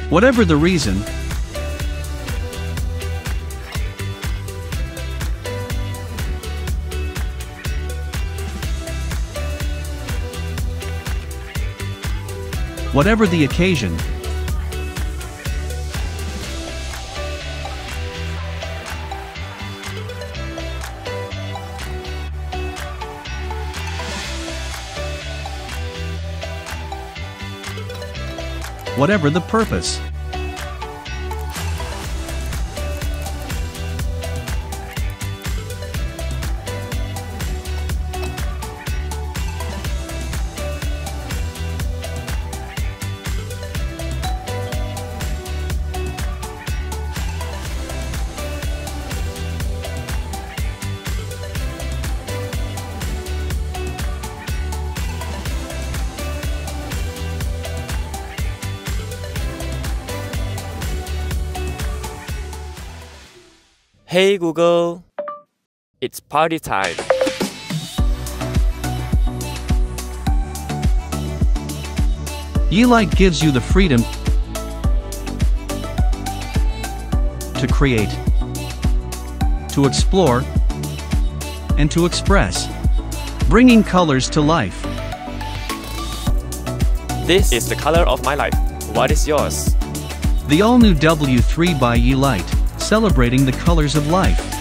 Whatever the reason, whatever the occasion, whatever the purpose, Hey Google, it's party time. Yeelight gives you the freedom to create, to explore, and to express, bringing colors to life. This is the color of my life. What is yours? The all-new W3 by Yeelight, celebrating the colors of life.